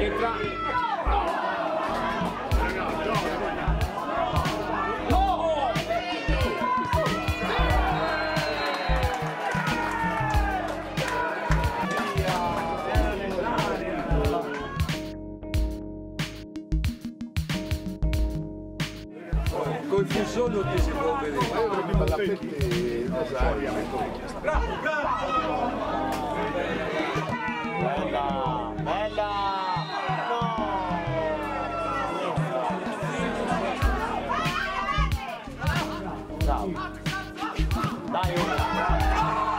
Entra. Col fusone non ti si può vedere, ma io proprio per la pelle rosaria. Bravo, bravo! Bella, bella! No! Bravo! Dai,